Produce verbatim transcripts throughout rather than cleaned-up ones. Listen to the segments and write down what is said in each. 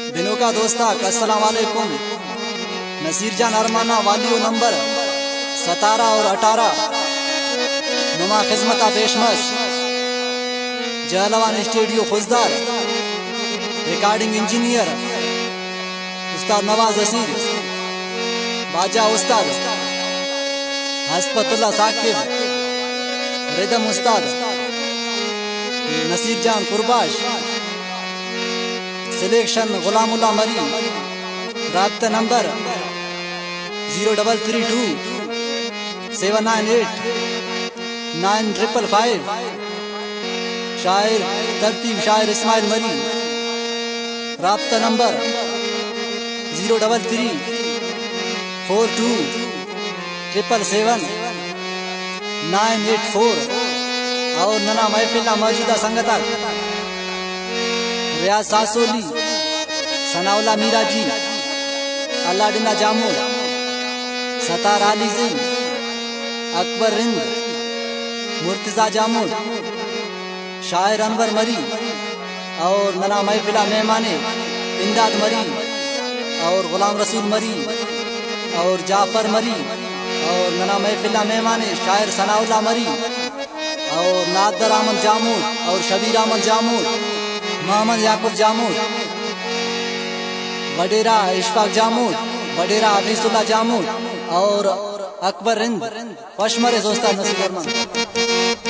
दिनों का दोस्ता अस्सलाम वालेकुम। नसीर जान अरमाना वालियो नंबर सतारह और अठारह नुमा खिदमत पेशमश Jhalawan studio Khuzdar recording engineer उस्ताद नवाज असीर बाजा उस्ताद हस्पतुल्ला साकिब रिदम उस्ताद नसीर जान कुरबाश सिलेक्शन गुलामुल्ला मरी राब्ता number zero double three two seven nine eight nine triple five. शायर तरतीब शायर इस्माइल मरी राब्ता number zero double three four two triple seven nine eight four. और नना महफिल मौजूदा संगत रियाज सासोली सनाउल्ला मीरा जी अल्लाडिना जामो सतार अली जी अकबर रिंद मुर्तजा जामो शायर अनवर मरी और नना महफिला मेहमाने इमदाद मरी और गुलाम रसूल मरी और जाफर मरी और नना महफिला मेहमाने शायर सनाउल्ला मरी और नादर अहमद जामूद और शबीर अहमद जामूद मोहम्मद याकूब जामूद वडेरा इशफाक जामूद वडेरा हफीजुल्लाह जामूद और अकबर रिंद पशमरे दोस्ता नसीब अरमान।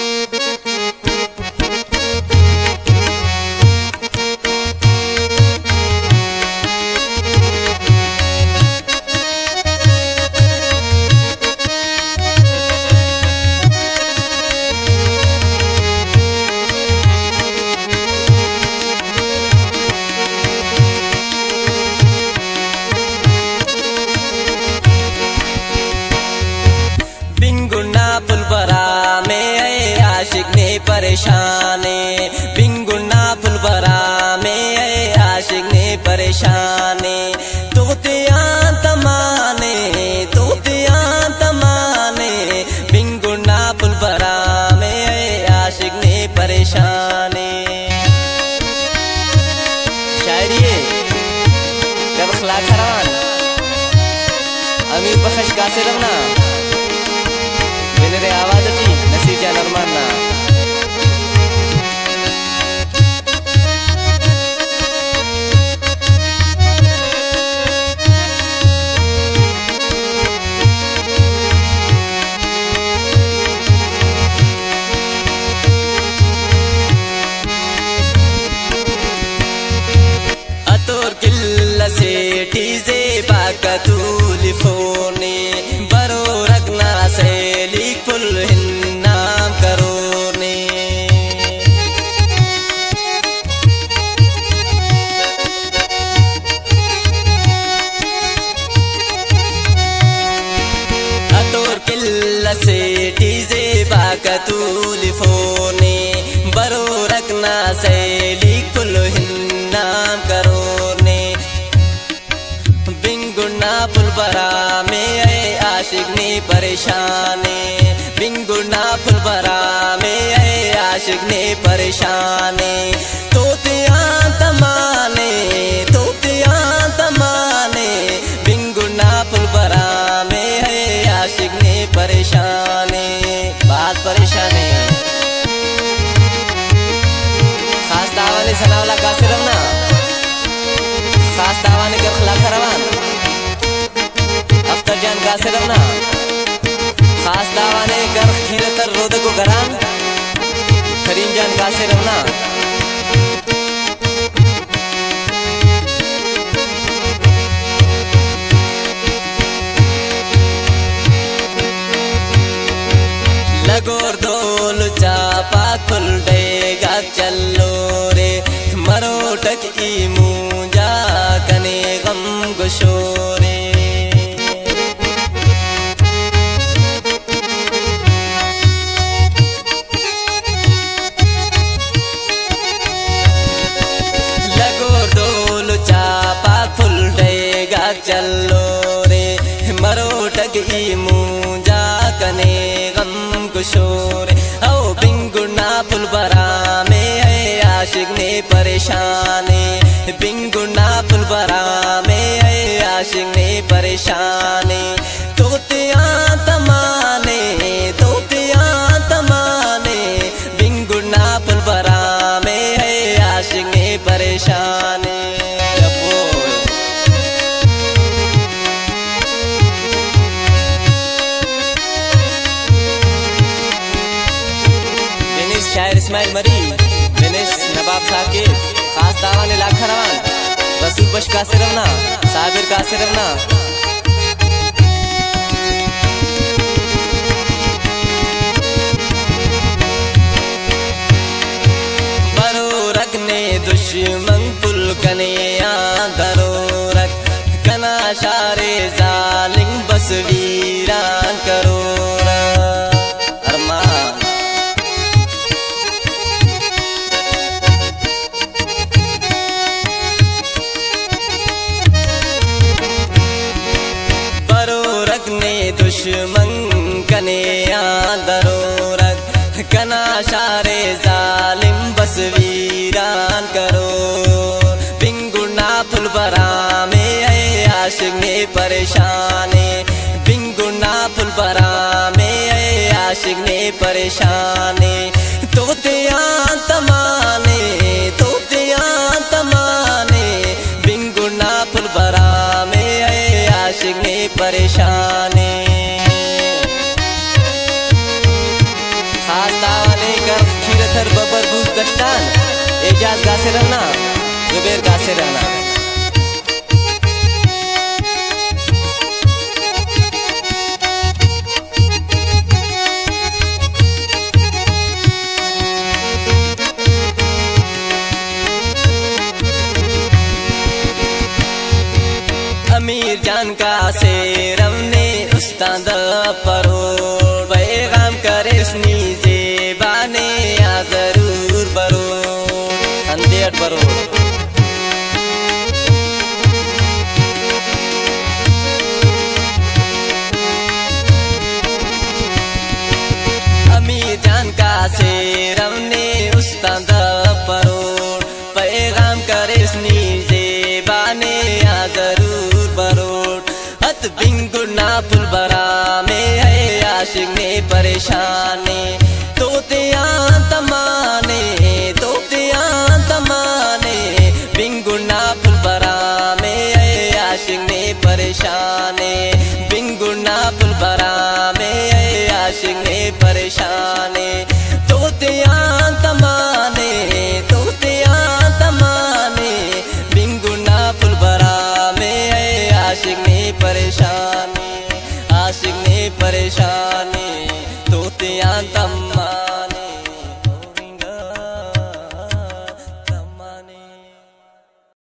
परेशाने बिंगुना फुलबरा में आशिक ने परेशाने तोतियां तमाने तोतियां तमाने बिंगुना फुलबरा में आशिक ने परेशाने। शायरी कब खला खरान अमीर बख्श कासे रवना मेरे आवाज थी नसीर जान अरमाना। से टीजे बाकतूल फोने बरो रखना से लिखुल नाम करो ने अतोर किल्ला से टीजे बाकतूल फोने बरो रखना से लिखुल नाम करो फुलबरा में आशिक ने परेशाने बिंगुना फुलबरा में आशिक ने परेशाने तोतियां तमाने तोतियां तमाने बिंगुना फुलबरा में आशिक ने परेशाने बात परेशाने। खास दावाने सनाउल्ला कासे रवना खास दावाने के खिलाफ करवान अफ्तर जान कासे रवना खास दावाने गर खीरे तर रोद को गरान करीम जान कासे रवना। लगोर दोल चापा खुल देगा चलो रे मरो टक ई मुंजा कने गम गुशोरे चलो रे मरो टगी मुंजा कने गम कुशोरे ओ बिंगुना फुलबरा में आशिक ने परेशाने बिंगुना फुलबरा में है आशिक ने परेशानी तोतियां तमाने तोतियां तमाने बिंगुना फुलबरा में है आशिक ने परेशानी। शायर इस्माइल मरी दिनेश नवाब साकिब खास दावा ने लाखा रवान रसूल बश का से रवना साबिर का से रवना बरो रखने दुश्मन पुल कने दरो रख कना शारे जालिम बस वीरान करो दुश्मन कने दरोरक कना शारे जालिम बस वीरान करो बिंगुना फुलबरा में है आशिक ने परेशानी बिंगुना फुलबरा में है आशिक ने परेशानी तोतियां तमाने तोतियां तमाने बिंगुना फुलबरा में है आशिक ने परेशानी। खीरथर बबर बूज दस्तान एजाज गा से रहना जुबेर गा से रहना अमीर जान का से रवने उस्ताद परो पैगाम करे स्नीजे बाने या जरूर बरो अंधेर बरो अमीर जान का से रवने उस्ताद परो पैगाम करे स्नीजे बाने या जरूर बरो हत बिंगुना फुलबरा में है आशिक ने परेशानी तोतियां तमाने तोतियां तमाने बिंगुना फुलबरा में है आशिक ने परेशानी बिंगुना फुलबरा में है आशिक ने परेशानी तोतियां तमाने तोतियां तमाने बिंगुना फुलबरा में है आशिक ने परेशानी आशिक ने परेशानी।